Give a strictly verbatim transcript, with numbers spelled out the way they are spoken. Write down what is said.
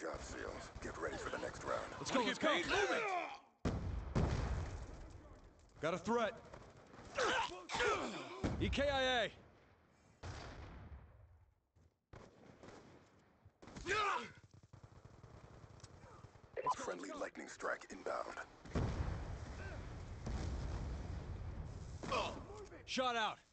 job, SEALs. Get ready for the next round. Let's go, let's go! Move it! Got a threat. E K I A! Friendly lightning strike inbound. Shot out!